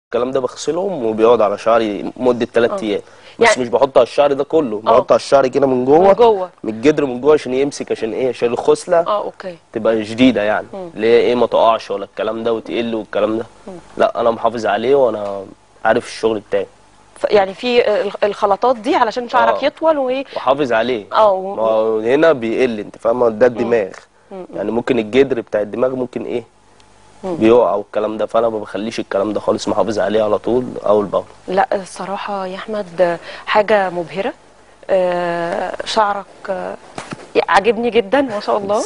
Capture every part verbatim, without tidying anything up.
الكلام ده بغسلهم وبيقعد على شعري مده ثلاث ايام بس يعني مش بحط على الشعر ده كله، بحط على الشعر كده من جوه من جوه من الجدر من جوه عشان يمسك، عشان ايه؟ عشان الخصله اه اوكي تبقى شديده يعني، اللي هي ايه ما تقعش ولا الكلام ده وتقل والكلام ده. لا انا محافظ عليه وانا عارف الشغل بتاعي. يعني في الخلطات دي علشان شعرك اه يطول وايه وحافظ عليه. اه ما هو هنا بيقل، انت فاهمه؟ ده الدماغ يعني، ممكن الجدر بتاع الدماغ ممكن ايه بيقع والكلام ده، فانا ما بخليش الكلام ده خالص، محافظ عليه على طول اول باول. لا الصراحه يا احمد حاجه مبهره. آه شعرك آه عاجبني جدا ما شاء الله.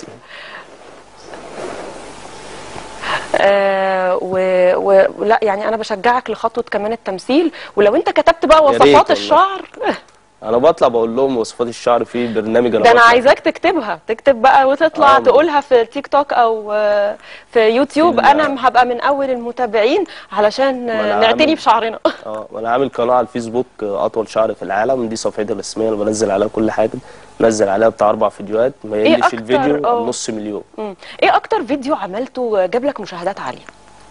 آه ولا يعني انا بشجعك لخطوه كمان التمثيل، ولو انت كتبت بقى وصفات الشعر انا بطلع بقول لهم وصفات الشعر في برنامج. انا ده انا عايزاك تكتبها، تكتب بقى وتطلع آه تقولها في التيك توك او في يوتيوب. انا هبقى من اول المتابعين علشان نعتني بشعرنا. اه وانا عامل قناه على الفيسبوك اطول شعر في العالم، دي صفحتي الرسميه اللي بنزل عليها كل حاجه، بنزل عليها بتاع اربع فيديوهات ما يقلش الفيديو عن نص مليون. مم. ايه اكتر فيديو عملته جاب لك مشاهدات عاليه؟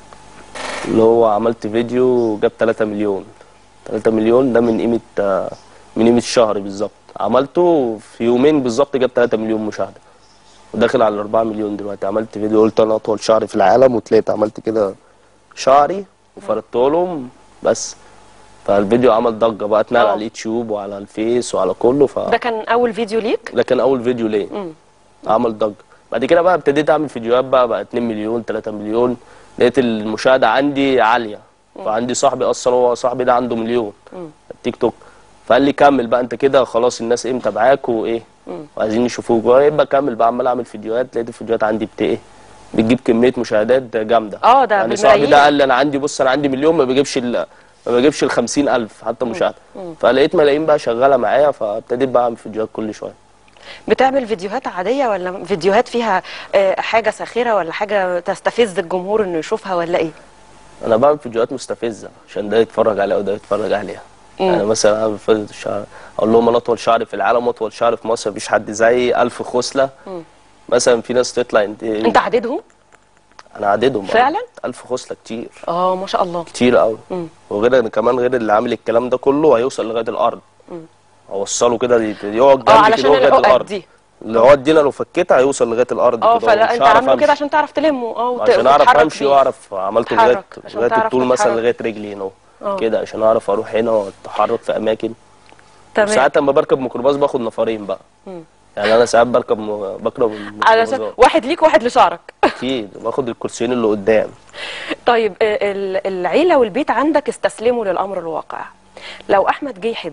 اللي هو عملت فيديو جاب ثلاثة مليون. ثلاثة مليون ده من قيمه من قيمه شهر بالظبط، عملته في يومين بالظبط جاب ثلاثة مليون مشاهده وداخل على أربعة مليون دلوقتي. عملت فيديو قلت انا اطول شعر في العالم وطلعت عملت كده شعري وفردته لهم بس، فالفيديو عمل ضجه بقى، اتنقل على اليوتيوب وعلى الفيس وعلى كله. ف ده كان اول فيديو ليك؟ ده كان اول فيديو ليا عمل ضجه. بعد كده بقى ابتديت اعمل فيديوهات بقى بقى اتنين مليون ثلاثة مليون، لقيت المشاهده عندي عاليه. فعندي صاحبي اصلا، هو صاحبي ده عنده مليون التيك توك، فقال لي كمل بقى انت كده خلاص الناس ايه متابعاك وايه وعايزين يشوفوك، يبقى كمل بقى. عمال اعمل فيديوهات، لقيت الفيديوهات عندي بت ايه بتجيب كميه مشاهدات جامده. اه ده يعني صاحبي ده قال لي انا عندي، بص انا عندي مليون ما بيجيبش ال ما بجيبش ال خمسين ألف حتى مشاهده. فلقيت ملايين بقى شغاله معايا، فابتديت بقى اعمل فيديوهات كل شويه. بتعمل فيديوهات عاديه ولا فيديوهات فيها حاجه ساخره ولا حاجه تستفز الجمهور انه يشوفها ولا ايه؟ انا بعمل فيديوهات مستفزه عشان ده يتفرج عليها وده يتفرج عليها. يعني مثلا انا في الشعر اقول لهم انا اطول شعر في العالم واطول شعر في مصر، مفيش حد زي ألف خصله. مم. مثلا في ناس تطلع انت انت عددهم؟ انا عددهم فعلا؟ ألف خصله كتير. اه ما شاء الله كتير قوي. وغير كمان غير اللي عامل الكلام ده كله هيوصل لغايه الارض. امم اوصله كده يقعد جنبي كده لغايه الارض دي. العقد دي لو فكيتها هيوصل لغايه الارض اه فلا انت عامله كده عشان تعرف تلمه اه عشان اعرف امشي واعرف عملته لغايه لغايه الطول مثلا لغايه رجلي هنا كده عشان اعرف اروح هنا واتحرك في اماكن. تمام. ساعات لما بركب ميكروباص باخد نفرين بقى. مم. يعني انا ساعات بركب بركب علشان واحد ليك وواحد لشعرك. اكيد باخد الكرسيين اللي قدام. طيب العيله والبيت عندك استسلموا للامر الواقع، لو احمد جه يحب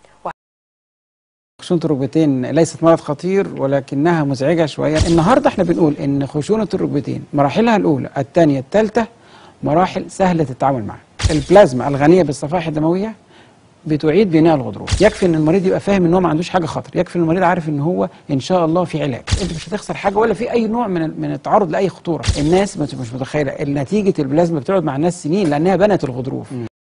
خشونة الركبتين ليست مرض خطير ولكنها مزعجة شوية. النهاردة احنا بنقول ان خشونة الركبتين مراحلها الاولى الثانية الثالثة مراحل سهلة التعامل معها. البلازما الغنية بالصفائح الدموية بتعيد بناء الغضروف. يكفي ان المريض يبقى فاهم ان هو ما عندوش حاجة خطر، يكفي ان المريض عارف ان هو ان شاء الله في علاج، انت مش هتخسر حاجة ولا في اي نوع من من التعرض لاي خطورة. الناس مش متخيلة نتيجة البلازما بتقعد مع الناس سنين لانها بنت الغضروف.